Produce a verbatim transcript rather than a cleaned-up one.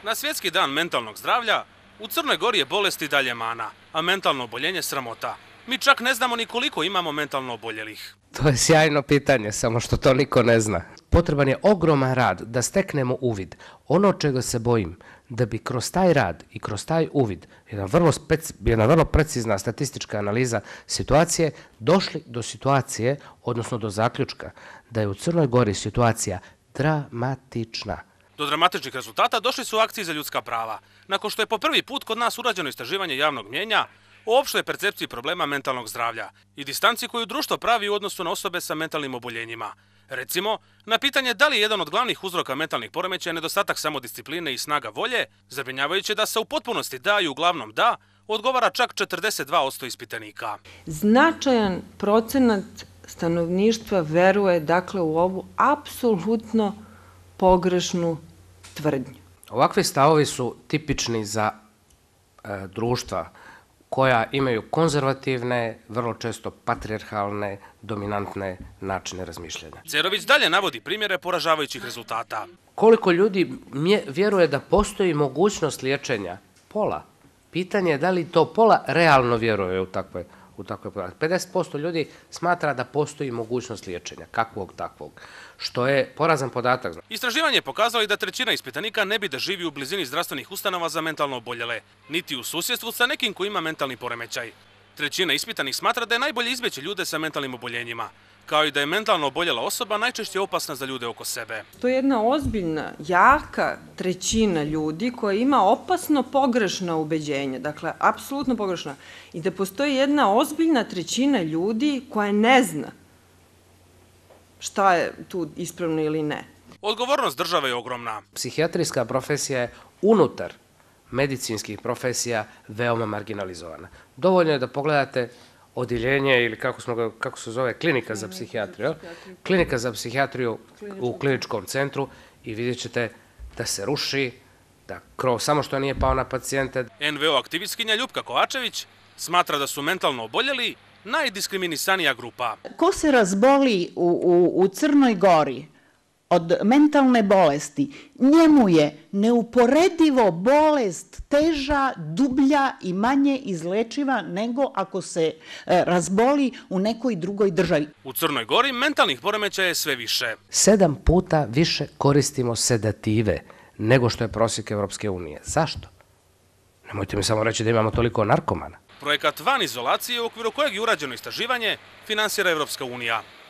Na svjetski dan mentalnog zdravlja, u Crnoj Gori je bolest i dalje mana, a mentalno oboljenje sramota. Mi čak ne znamo ni koliko imamo mentalno oboljelih. To je sjajno pitanje, samo što to niko ne zna. Potreban je ogroman rad da steknemo uvid. Ono čega se bojim, da bi kroz taj rad i kroz taj uvid, jedna vrlo, speci, jedna vrlo precizna statistička analiza situacije, došli do situacije, odnosno do zaključka, da je u Crnoj Gori situacija dramatična. Do dramatičnih rezultata došli su akcije za ljudska prava, nakon što je po prvi put kod nas urađeno istraživanje javnog mnijenja o opštoj percepciji problema mentalnog zdravlja i distanci koju društvo pravi u odnosu na osobe sa mentalnim oboljenjima. Recimo, na pitanje da li je jedan od glavnih uzroka mentalnih poremećaja nedostatak samodiscipline i snaga volje, zabrinjavajuće da se u potpunosti da i uglavnom da, odgovara čak četrdeset dva posto ispitanika. Značajan procenat stanovništva veruje dakle u ovu apsolutno pogrešnu tvrdnju. Ovakvi stavovi su tipični za e, društva koja imaju konzervativne, vrlo često patrijarhalne, dominantne načine razmišljanja. Cerović dalje navodi primjere poražavajućih rezultata. Koliko ljudi mje, vjeruje da postoji mogućnost liječenja? Pola. Pitanje je da li to pola realno vjeruje u takve u takve podatke. pedeset posto ljudi smatra da postoji mogućnost liječenja, kakvog takvog, što je porazan podatak. Istraživanje je pokazalo i da trećina ispitanika ne bi da živi u blizini zdravstvenih ustanova za mentalno oboljele, niti u susjedstvu sa nekim ko ima mentalni poremećaj. Trećina ispitanih smatra da je najbolje izbjeći ljude sa mentalnim oboljenjima, kao i da je mentalno oboljela osoba najčešće opasna za ljude oko sebe. To je jedna ozbiljna, jaka trećina ljudi koja ima opasno pogrešna ubeđenja, dakle, apsolutno pogrešna. I da postoji jedna ozbiljna trećina ljudi koja ne zna šta je tu ispravno ili ne. Odgovornost države je ogromna. Psihijatrijska profesija je unutar medicinskih profesija veoma marginalizovana. Dovoljno je da pogledate odjeljenje ili kako, smo ga, kako se zove, klinika za psihijatriju, klinika za psihijatriju u kliničkom centru i vidjet ćete da se ruši, da krov samo što nije pao na pacijente. en ve o aktivistkinja Ljupka Kovačević smatra da su mentalno oboljeli najdiskriminisanija grupa. Ko se razboli u, u, u Crnoj Gori od mentalne bolesti, njemu je neuporedivo bolest teža, dublja i manje izlečiva nego ako se e, razboli u nekoj drugoj državi. U Crnoj Gori mentalnih poremećaja je sve više. Sedam puta više koristimo sedative nego što je prosjek Evropske unije. Zašto? Nemojte mi samo reći da imamo toliko narkomana. Projekat Van izolacije, u okviru kojeg je urađeno istraživanje, finansira Evropska unija.